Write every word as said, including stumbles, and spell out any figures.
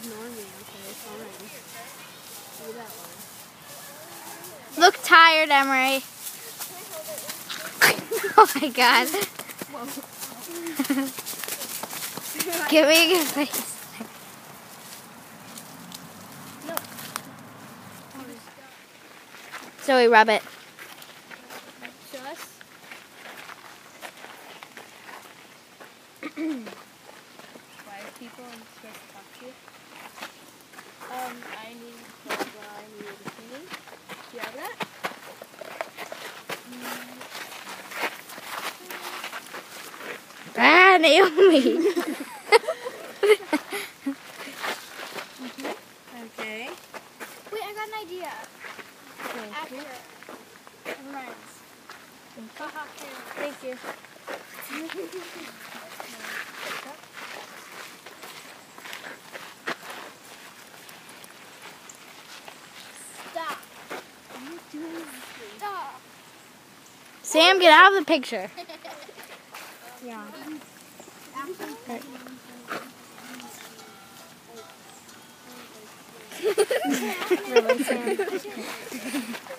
ignore me, okay? Fine. Do that one. Look tired, Emery. Oh my god. Give me a good face. No. Zoe, rub it. Just. Five people I'm supposed to talk to. Um, I need well, I need a cleaning. Do you have that? Ah, Naomi. Okay. Wait, I got an idea. Thank After. you. Never mind. Haha, here. Thank you. Stop. Stop. Sam, get out of the picture. Yeah. Really, Sam?